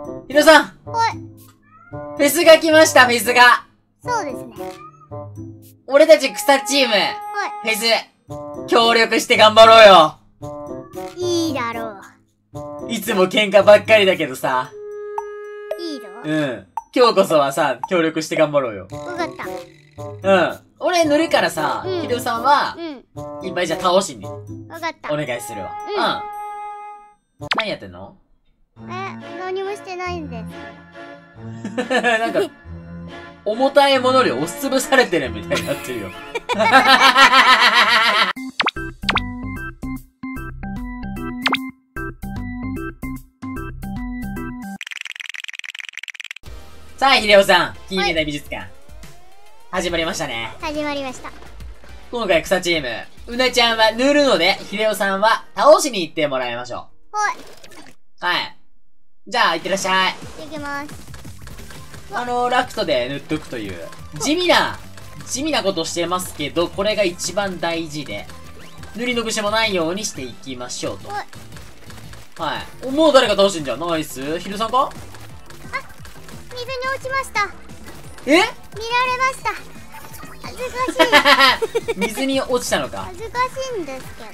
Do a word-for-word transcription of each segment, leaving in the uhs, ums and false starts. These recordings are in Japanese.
ひろさん、 はい。 フェスが来ました、フェスが。 そうですね。 俺たち草チーム、 はフェス、協力して頑張ろうよ。 い。いいだろう。 いつも喧嘩ばっかりだけどさ。 いいぞ。 うん。今日こそはさ、協力して頑張ろうよ。 わかった。 うん。俺塗るからさ、 うんひろさんは、 うん。 いっぱいじゃあ倒しに、 わかった。 お願いするわ。 うんうん。何やってんの？ え、何もしてないんです。 なんか、重たいものに押しつぶされてるみたいになってるよ。さあ、秀夫さん、近現代美術館、始まりましたね。 始まりました。 今回草チーム、うなちゃんは塗るので、秀夫さんは倒しに行ってもらいましょはい。 う。はい。じゃあ、行ってらっしゃい。 行きます。 あの、ラクトで塗っとくという、地味な、地味なことしてますけど、これが一番大事で、塗りのぐしもないようにしていきましょうと。 はい。 はい。お、もう誰か倒してんじゃん。ナイス。ヒルさんか？ 水に落ちました。 え見られました。恥ずかしい。 水に落ちたのか。 恥ずかしいんですけ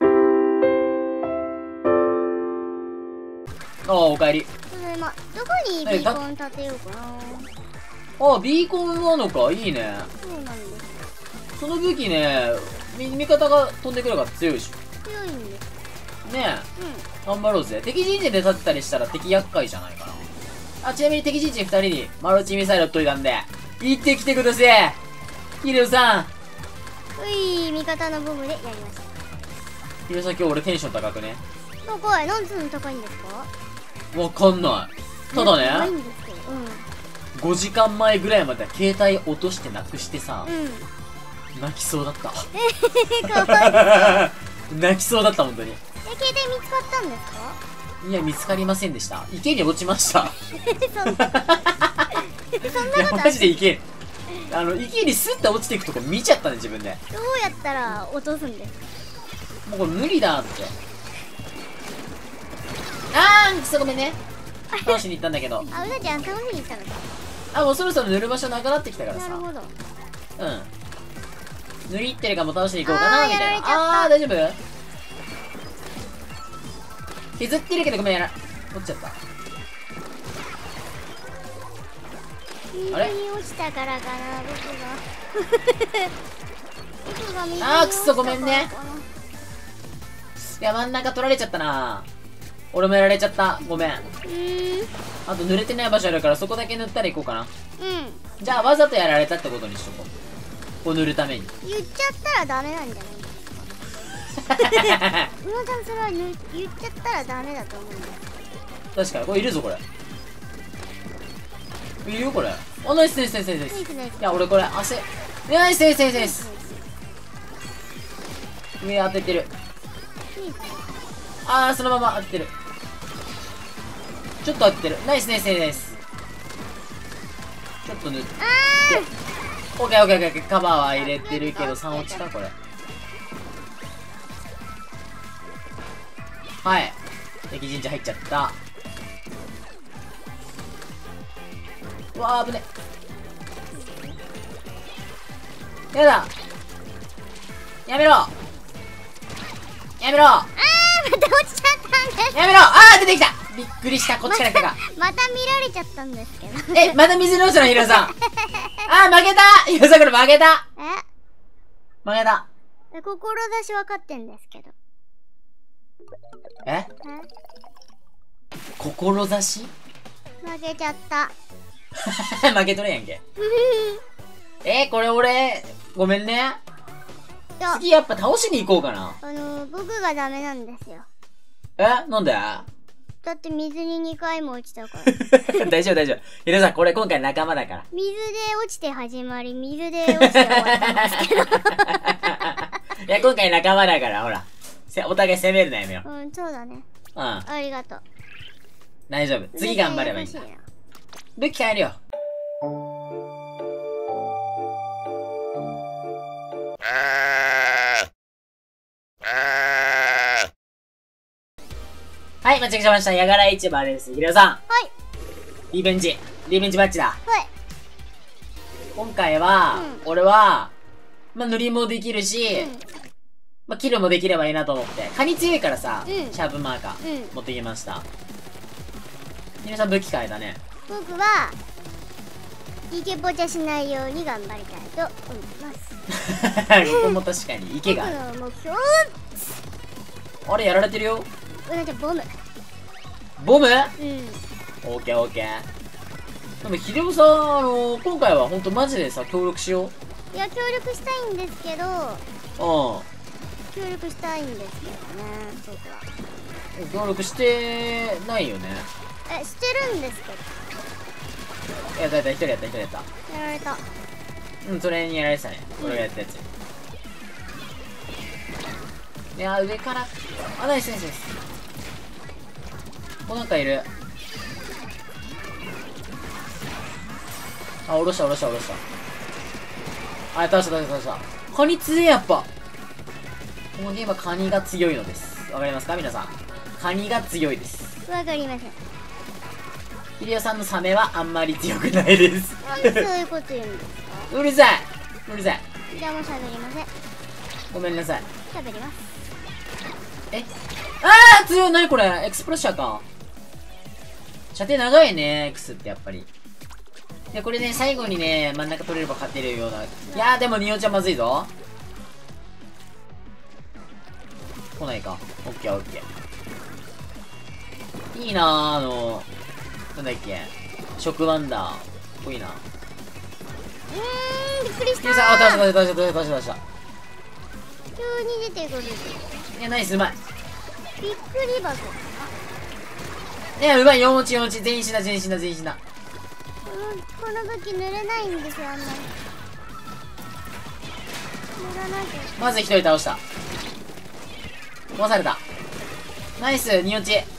ど。 ああ、おかえり。 それま、どこにビーコン立てようかな。 ああ、ビーコンなのか。いいね。 そうなんです。 その武器ね、み味方が飛んでくるから強いでしょ。 強いんです。 ねうえ、頑張ろうぜ。敵陣地で立ってたりしたら敵厄介じゃないかな。あ、ちなみに敵陣地にふたりにマルチミサイル撃っといたんで、行ってきてください。ヒルさん。 ん。うい、味方のボムでやりました。 ヒルさん今日俺テンション高くね。 高い。なんでそんな高いんですか？ わかんない。ただね、 高いんですけど。 ごじかんまえぐらいまで携帯落としてなくしてさ、 うん。うん。 泣きそうだった。 かわいい。 泣きそうだった、本当に。 え、携帯見つかったんですか？ いや、見つかりませんでした。池に落ちました。 そんな、そんなこといや、マジで池。あの、池にスッて落ちていくとこ見ちゃったね、自分で。 どうやったら落とすんですか？ もうこれ無理だって。あーん、くそごめんね。倒しに行ったんだけど。 あ、うなちゃん倒しに行ったのか。 あ、もうそろそろ塗る場所なくなってきたからさ。 なるほど。 うん。塗り入ってるかも倒しに行こうかな、 あーみたいな。 やられちゃったあー、大丈夫？削ってるけどごめん、やら、落ちちゃった。あれ水に落ちたからかな、僕が。僕が水にあー、くそ落ちたからかな。 ごめんね。いや、真ん中取られちゃったな。俺もやられちゃった。ごめん。 うーん。 あと濡れてない場所あるからそこだけ塗ったら行こうかな。 うん。 じゃあわざとやられたってことにしとこう。こう塗るために。 言っちゃったらダメなんじゃないですか。うなちゃんそれは言言っちゃったらダメだと思うんです。 確かに。これいるぞ、これ。いるよ、これ。あ、ナイスナイスナイスナイスナイス。 ナイスナイスいや、俺これ、汗。ナイスナイスナイスナイス。上当ててる。あー、そのまま当ててる。ちょっと当ててる。ナイスナイスナイスナイス。ちょっと塗って。オッケーオッケーオッケー。カバーは入れてるけど、さん落ちか、これ。はい。敵陣地入っちゃった。うわー、危ね。やだ。やめろ。やめろ。 あー、また落ちちゃったんです。 やめろ。あー、出てきた。びっくりした。こっちから来たか。 また見られちゃったんですけど。 え、また水に落ちたの、ヒロさん。あー、負けた。ヒロさん、これ負けた。 え負けた。 え、志分かってんですけど。 ええ志負けちゃった。 負けとるやんけ。えー、これ俺、ごめんね。 いや、 次やっぱ倒しに行こうかな。 あのー、僕がダメなんですよ。 えなんでだって水ににかいも落ちたから。 大丈夫大丈夫。ヒロさん、これ今回仲間だから。 水で落ちて始まり、水で落ちて終わったんですけど。 いや、今回仲間だから、ほら。せお互い攻めるのやめよう。 うん、そうだね。 うん。 ありがとう。 大丈夫。次頑張ればいいんだ。 絶対優しルッキー帰るよ。はい、間違えました。ヤガラ市場です。ヒロさん。 いな。はい。 リベンジリベンジマッチだ。 はい。 今回は、 うん俺はまあ塗りもできるし、 うんまあキルもできればいいなと思って、カニ強いからさ、 うんシャープマーカー、 うん持ってきました。皆さん武器変えたね。 僕はイケボチャしないように頑張りたいと思います。 ここも確かに池がある。 僕の目標あれやられてるよ。 うなちゃんボム。 ボムうん。 オーケーオーケー。でもヒデオさん、あのー、今回はほんとマジでさ協力しよう。 いや協力したいんですけど、 うん協力したいんですけどね、僕は。 協力してないよね。 え、してるんですけど。 やったやった一人やった一人やった。 やられた。 うんそれにやられてたね。俺がやったやつ。いやー上からあナイスナイスナイス。おなんかいる。あ、下ろした下ろした下ろした。あ、倒した倒した倒した。カニ強えやっぱ。このゲームはカニが強いのです。わかりますか皆さん。カニが強いです。 わかりません。 ヒデオさんのサメはあんまり強くないです。 なんでそういうこと言うんですか？ うるさいうるさい。 じゃあもう喋りません。 ごめんなさい。 喋ります。 えあー強い。なにこれエクスプロッシャーか。射程長いね X ってやっぱり。でこれね最後にね真ん中取れれば勝てるような。いやーでもニオちゃんまずいぞ。来ないか。オッケーオッケー。いいなーあのなんだっけショックワンダー。かっこいいな。 うーん、びっくりしたヒデさんあ倒した倒した倒した倒した倒した。 急に出てくる。 いやナイスうまい。 びっくり箱。 いやうまい。よん落ちよん落ち。全員死んだ全員死んだ全員死んだ。 このこの武器塗れないんですよ、あんまり。塗らなきゃ。 まず一人倒した。壊された。ナイスに落ち。 え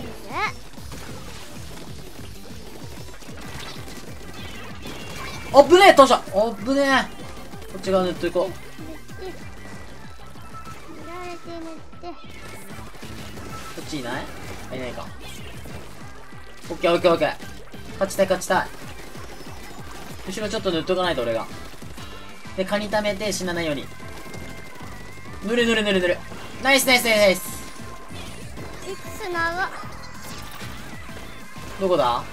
あぶねえ倒した。あぶねえ。こっち側塗っといこう。 塗って塗られて塗って。 こっちいないあいないか。オッケーオッケーオッケー。勝ちたい勝ちたい。後ろちょっと塗っとかないと俺が。でカニ溜めて死なないように。塗る塗る塗る塗る。ナイスナイスナイスナイス。 X 長っ。 どこだ。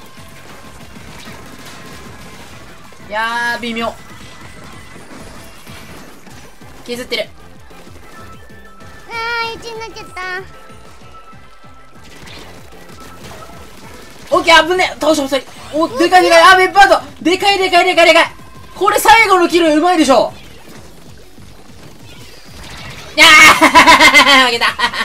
いやー微妙。削ってる。 あーいちになっちゃった。 オッケー危ねえ。倒した倒した。おでかいでかい。あべっパートでかいでかいでかいでかい。これ最後のキルうまいでしょ。いやー負けた。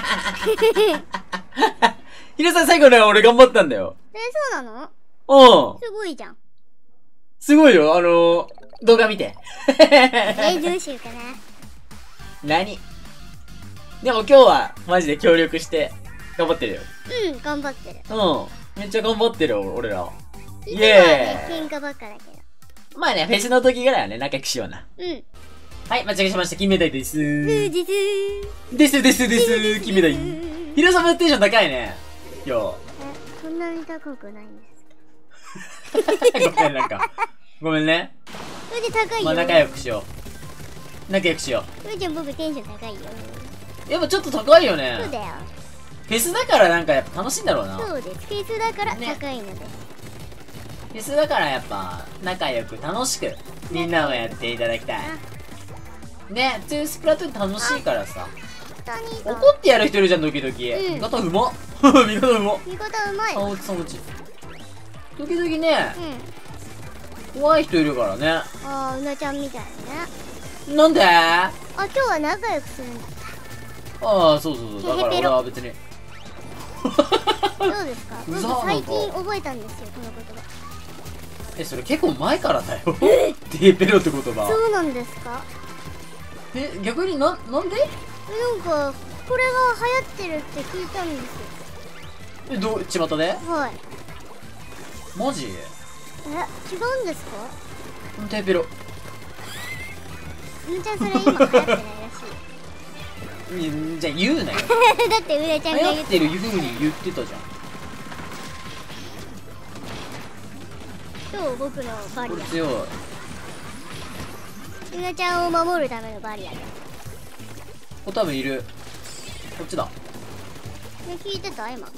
ヒデさん最後ね俺頑張ったんだよ。 え、そうなの？ うんすごいじゃん。 すごいよ。あのー、動画見て。 え、どうしようかな。 何でも今日はマジで協力して頑張ってるよ。 うん、頑張ってる。 うんめっちゃ頑張ってるよ俺ら。イいつもはね、 エーイ。 喧嘩ばっかだけど。 まあねフェスの時ぐらいはね仲良くしような。 うん。 はい間違えしました。金メダルですうー。 じつー。 ですですです金メダル。ヒデさんもテンション高いね。よえ、そんなに高くないんですごめんなんかごめんね。 それで高いよ。 まあ仲良くしよう。仲良くしよそれじゃ僕テンション高いよ。 う。やっぱちょっと高いよね。 そうだよ。 フェスだからなんかやっぱ楽しいんだろうな。 そうです。フェイスだからね高いので。 フェスだからやっぱ仲良く楽しくみんなもやっていただきたい。ね、ツースプラトゥーン楽しいからさ。 下にいた。 怒ってやる人いるじゃん時々。 うん味方うまっ。味方うまっ。 味方うまい。 さん落ちさん落ち。時々ねうん。 怖い人いるからね。 あー、うなちゃんみたいね。 なんで？ あ、今日は仲良くするんだ。 ああそうそうそう。だから俺は別に。 どうですか？ う僕ざーなんか最近覚えたんですよ、この言葉。 えそれ結構前からだよ。テーペロって言葉。 そうなんですか？ え逆にななんで？ なんかこれが流行ってるって聞いたんですよ。 えどう巷で？ はい。 マジ？ え、違うんですか？ テーペロ。 うなちゃんそれ今流行ってないらしんじゃあ言うなよ。 い。だってうなちゃんが言っ流行ってるいう風に言ってたじゃん。 どう僕のバリア。 これ強い。 ゆなちゃんを守るためのバリアだ。 ここ多分いる。こっちだ。 ね、聞いてた今。ね、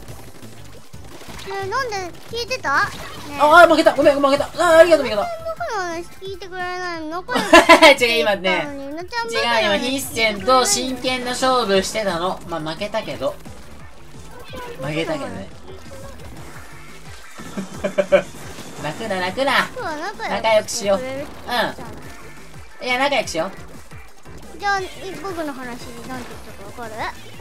なんで聞いてた？ね、 ああ、負けた。ごめん、負けた。ああ、ありがとう、味方。 僕の話聞いてくれないの？仲良く違う、今ね。 ゆなちゃん違う、今、ヒッセンと真剣な勝負してたの。まあ、負けたけど。負けたけどね。泣くな、泣くな。仲良くしよう。うん。いや、仲良くしよう。 じゃあ、僕の話で何て言ったかわかる？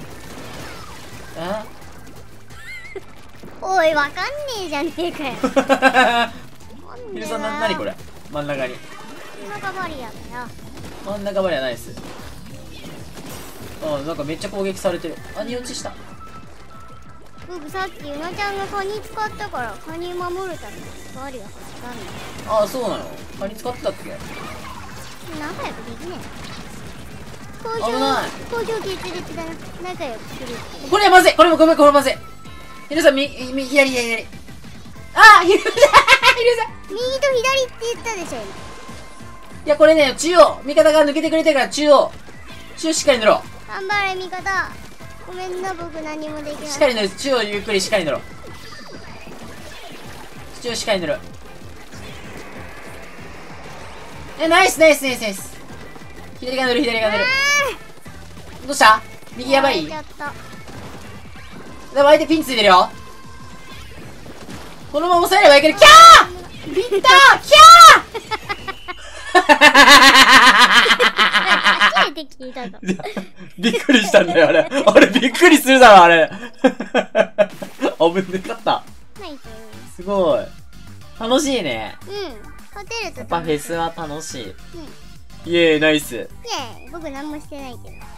おい、わかんねえじゃねえかよ。 ヒルさん、な、なにこれ真ん中に。 真ん中バリアだよ。 真ん中バリアナイス。あ、なんかめっちゃ攻撃されてる。あ、に落ちした。 僕さっきゆなちゃんがカニ使ったからカニ守るためにバリア発したんだよ。 ああ、そうなの。カニ使ってたっけ。 仲良くできねえ。工危ない。 場、工場決裂だな。仲良くする。 これはまずい。これもごめん、これまずい。ヒルさん、み、み、左、左、左。ああ、ヒルさん、ヒルさん。 右と左って言ったでしょ今。 いや、これね、中央。味方が抜けてくれてるから中央。中央しっかり塗ろう。 頑張れ味方。ごめんな、僕何もできない。 しっかり塗る。中央ゆっくりしっかり塗ろう。中央しっかり塗る。え、ナイスナイスナイスナイス。左が塗る、左が塗る。どうした？右やばい？ やっちゃった。 でも相手ピンついてるよ。このまま抑えればいける。キャー！ビッター！キャー！ 初めて聞いたぞ。 びっくりしたんだよ、あれ。あれ、びっくりするだろ、あれ。危ねかった。 ナイス。 すごい。楽しいね。 うん。勝てるとやっぱフェスは楽しい。 うん。 イエーイ、ナイス。 イエーイ。僕何もしてないけど。